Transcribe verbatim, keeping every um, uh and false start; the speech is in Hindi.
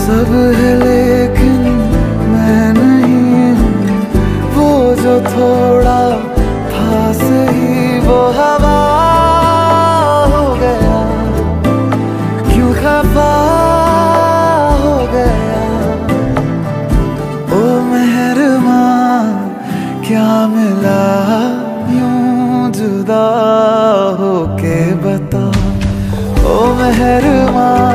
सब है लेकिन मैं नहीं हूँ, वो जो थोड़ा था सही वो हवा हो गया, क्यों खफा हो गया। ओ मेहरबां क्या मिला यूं जुदा होके बता, ओ मेहरबां